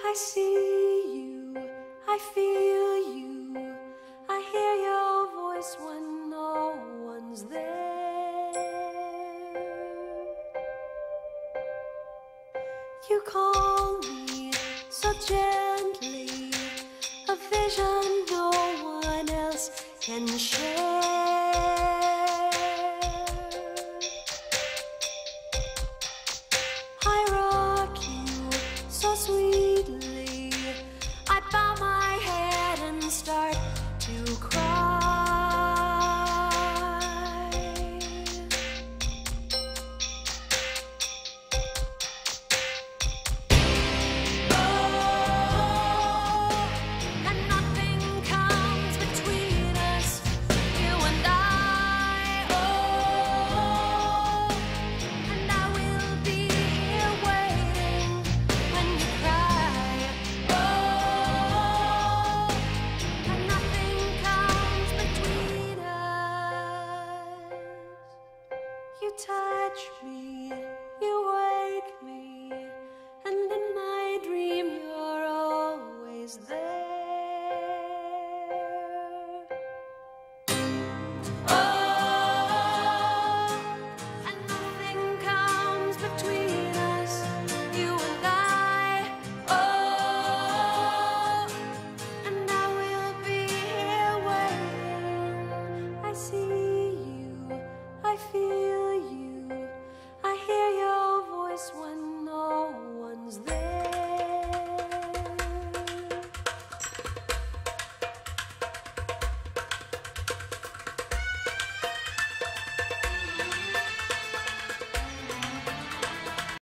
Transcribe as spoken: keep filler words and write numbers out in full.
I see you, I feel you, I hear your voice when no one's there. You call me so gently, a vision no one else can share. I rock you so sweet.